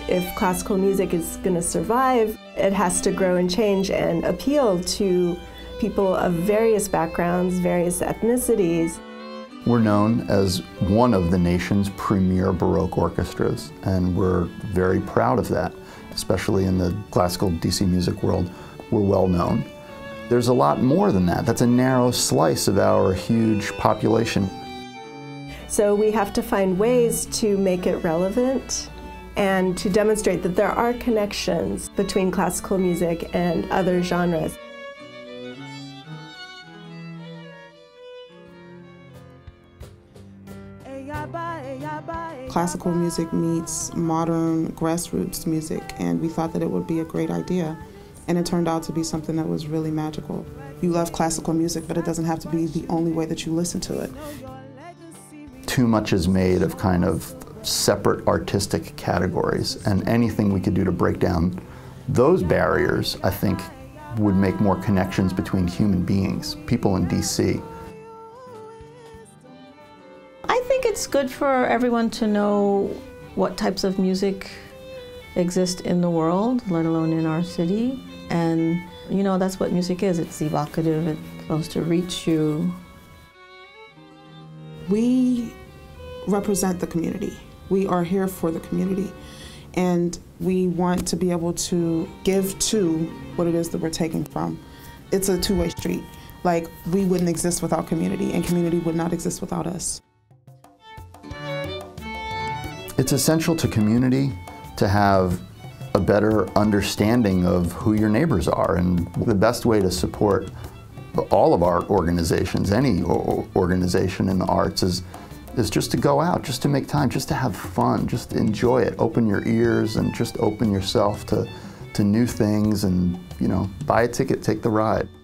If classical music is going to survive, it has to grow and change and appeal to people of various backgrounds, various ethnicities. We're known as one of the nation's premier Baroque orchestras, and we're very proud of that, especially in the classical DC music world. We're well known. There's a lot more than that. That's a narrow slice of our huge population. So we have to find ways to make it relevant and to demonstrate that there are connections between classical music and other genres. Classical music meets modern grassroots music, and we thought that it would be a great idea. And it turned out to be something that was really magical. You love classical music, but it doesn't have to be the only way that you listen to it. Too much is made of kind of separate artistic categories, and anything we could do to break down those barriers, I think, would make more connections between human beings, people in DC. I think it's good for everyone to know what types of music exist in the world, let alone in our city. And, you know, that's what music is. It's evocative. It's supposed to reach you. We represent the community. We are here for the community. And we want to be able to give to what it is that we're taking from. It's a two-way street. Like, we wouldn't exist without community, and community would not exist without us. It's essential to community to have a better understanding of who your neighbors are, and the best way to support all of our organizations, any organization in the arts, is just to go out, just to make time, just to have fun, just enjoy it, open your ears and just open yourself to new things, and, you know, buy a ticket, take the ride.